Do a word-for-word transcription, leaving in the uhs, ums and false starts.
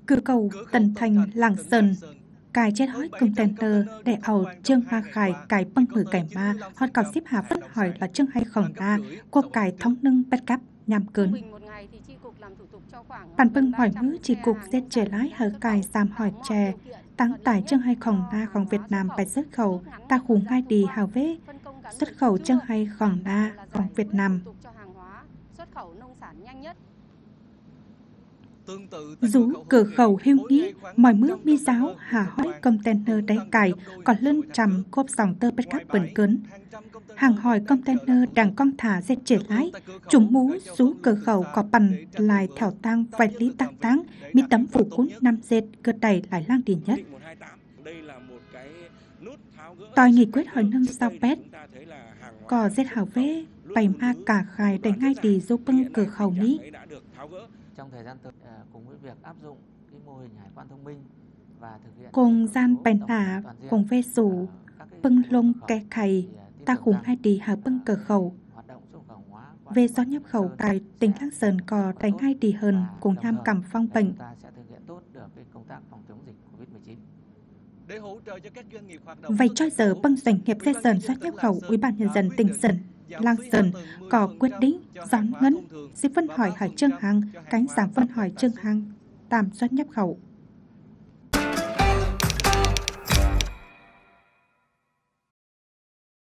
Cửa khẩu Tân Thành Lạng Sơn cài chết hói container để ẩu Trương Hoa Khải cài băng hử cải ma hoặc cào xếp hạ phân hỏi là Trương hay khổng đa cuộc cài thống nâng bắt cắp nhằm cớn. Bản bưng hỏi ngữ chỉ cục giết trẻ lái hở cài giảm hỏi trẻ tăng tải Trương hay khổng đaของViệt Nam bài xuất khẩu ta khủ ngay đi hào vế xuất khẩu Trương hay khổng đaของViệt Nam. Rú cửa khẩu hiếu nghĩ, mọi mước mi giáo hà hói container đáy cài, còn lưng trầm cốp dòng tơ bất cắp bẩn cớn. Hàng hỏi container đang con thả dệt trẻ lái, chúng mũ rú cửa khẩu có bằn lại thảo tăng vài lý tăng tăng, mi tấm phủ cún năm dệt cơ đầy lại lang đi nhất. Tòi nghị quyết hỏi nâng sao bét, có dệt hảo vế, bày ma cả khai để ngay đi giúp bưng cửa khẩu ní. Trong thời gian tới, cùng với việc áp dụng cái mô hình hải quan thông minh và thực hiện cùng gian bèn nả cùng về sủ bưng lông kẻ khầy ta khủng hai đi hà bưng cửa khẩu về do nhập khẩu tại tỉnh Lạng Sơn có đánh hai đi hơn cùng nhằm cầm phong bệnh. Vậy cho giờ băng doanh nghiệp xe Sơn xuất nhập khẩu Ủy ban nhân dân tỉnh Sơn Lạng Sơn có quyết định gión ngấn sẽ phân hỏi hỏi Trương Hằng cánh giảm phân hỏi Trương Hằng tạm xuất nhập khẩu.